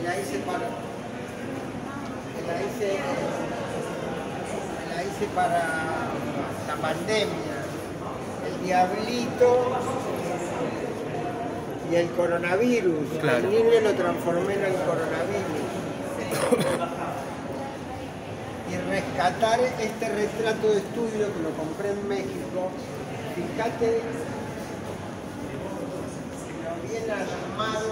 la hice para la pandemia. El diablito y el coronavirus. Claro. El libro lo transformé en el coronavirus. Y rescatar este retrato de estudio que lo compré en México. Fíjate lo bien armado